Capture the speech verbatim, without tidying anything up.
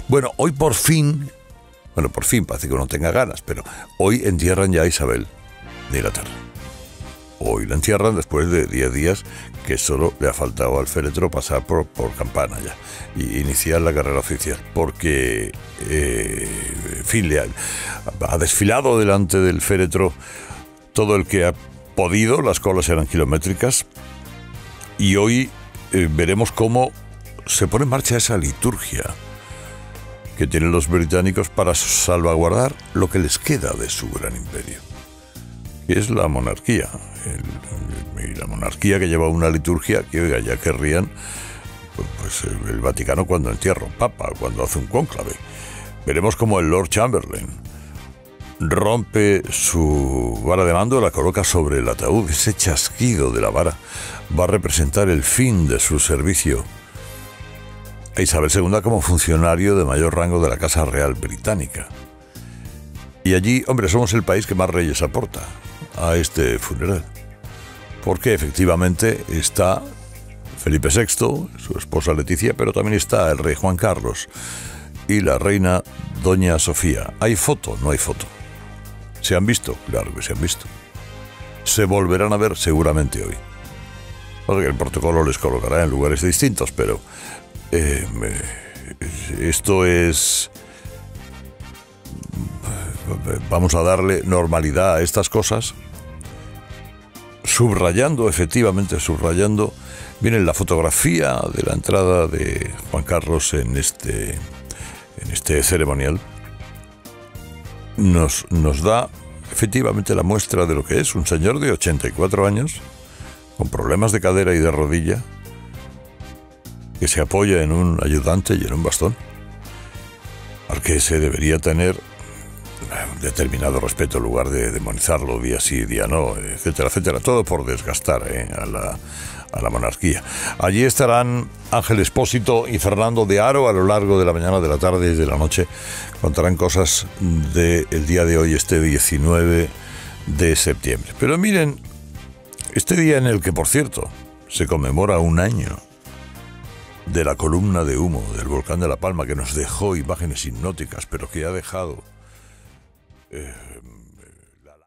Bueno, hoy por fin, bueno, por fin, parece que uno tenga ganas, pero hoy entierran ya a Isabel de Inglaterra. Hoy la entierran después de diez días que solo le ha faltado al féretro pasar por, por Campana ya y iniciar la carrera oficial, porque eh, en fin, le ha, ha desfilado delante del féretro todo el que ha podido, las colas eran kilométricas, y hoy eh, veremos cómo se pone en marcha esa liturgia que tienen los británicos para salvaguardar lo que les queda de su gran imperio, que es la monarquía. El, el, la monarquía que lleva una liturgia que, oiga, ya querrían pues, pues el, el Vaticano cuando entierra un papa, cuando hace un cónclave. Veremos cómo el Lord Chamberlain rompe su vara de mando, la coloca sobre el ataúd. Ese chasquido de la vara va a representar el fin de su servicio a Isabel segunda como funcionario de mayor rango de la Casa Real Británica. Y allí, hombre, somos el país que más reyes aporta a este funeral, porque efectivamente está Felipe sexto, su esposa Leticia, pero también está el rey Juan Carlos y la reina Doña Sofía. ¿Hay foto? No hay foto. ¿Se han visto? Claro que se han visto. Se volverán a ver seguramente hoy, porque el protocolo les colocará en lugares distintos, pero eh, esto es... Vamos a darle normalidad a estas cosas, subrayando, efectivamente subrayando. Miren la fotografía de la entrada de Juan Carlos en este, en este ceremonial. Nos, nos da efectivamente la muestra de lo que es un señor de ochenta y cuatro años, con problemas de cadera y de rodilla, que se apoya en un ayudante y en un bastón, al que se debería tener un determinado respeto en lugar de demonizarlo día sí, día no, etcétera, etcétera, todo por desgastar ¿eh? a, la, a la monarquía. Allí estarán Ángel Expósito y Fernando de Haro a lo largo de la mañana, de la tarde y de la noche. Contarán cosas del día de hoy, este diecinueve de septiembre. Pero miren, este día en el que, por cierto, se conmemora un año de la columna de humo del volcán de La Palma, que nos dejó imágenes hipnóticas, pero que ha dejado... Eh,